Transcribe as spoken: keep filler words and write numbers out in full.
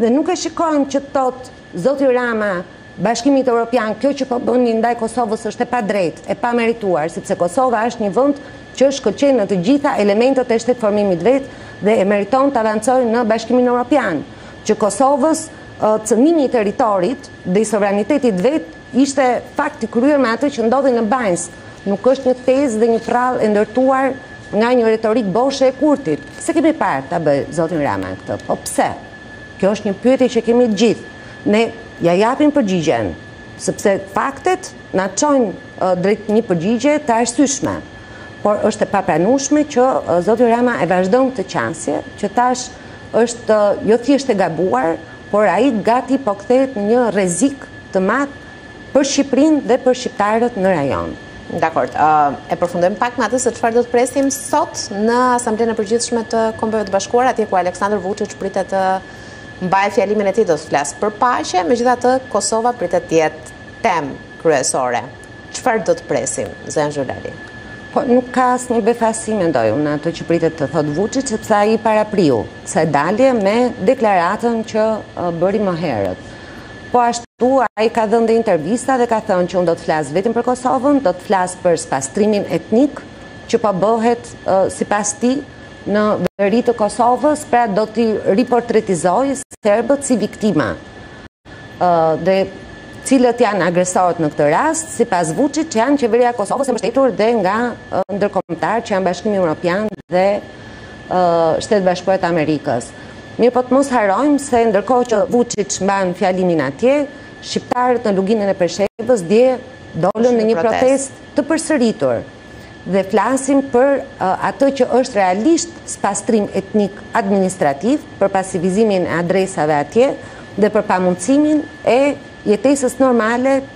Dhe nuk e shikojmë që thot zoti Rama, Bashkimit Evropian, kjo që po bëni ndaj Kosovës është e padrejtë, e pamerituar, sepse Kosova është një vend që shkëlqen në të gjitha elementet e shtetëformimit vet dhe e meriton të avancojë në Bashkimin Evropian. Që Kosovës cënimi i territorit dhe i sovranitetit vet ishte fakt i kryer me atë që ndodhi në Banjsk. Nuk është një tezë dhe një prallë e ndërtuar nga një retorik boshe e Kurtit. Se kemi parë ta bëj zotin Rama këtë? Po pse? Kjo është një pyetje që kemi të gjithë. Ne ja japim përgjigjen, sepse faktet na çojnë drejt një përgjigje të arsyeshme. Por është e papranueshme që zoti Rama e vazhdon këtë qasje, që tash është jo thjesht e gabuar, por ai gati po kthehet në një rrezik të madh për Shqipërinë dhe për shqiptarët në rajon. Dakor, e përfundojmë pak me atë se çfarë do të presim sot në Asamblenë e Përgjithshme të Kombeve të Bashkuara, atje ku Aleksandar Vučić pritet të mbajë fjalimin e tij, do të flasë për paqe, megjithatë Kosova pritet të jetë temë kryesore. Çfarë do të presim, Zën Xholali? Po nuk ka asnjë befasi mendoj unë ato që pritet të thotë Vučić, sepse ai parapriu sa dalje me deklaratën që bëri më herët. Po ashtu ai ka dhënë dhe intervista dhe ka thënë që unë do të flas vetëm për Kosovën, do të flas për spastrimin etnik që po bëhet uh, sipas tij në veri të Kosovës, pra do t'i riportretizojë serbët si viktima. Uh, dhe cilët janë agresorët në këtë rast, sipas Vučić janë qeveria e Kosovës e mbështetur dhe nga uh, ndërkombëtar që janë Bashkimi Evropian dhe uh, Shtetet Bashkuara të Amerikës. Mirë, po të mos harojmë se ndërkohë që Vučić mban fjalimin atje, shqiptarët në luginën e Preshevës dje dolën në një protestë të përsëritur dhe flasin për uh, atë që është realisht spastrim etnik administrativ, për pasivizimin e adresave atje dhe për pamundësimin e jetesës normale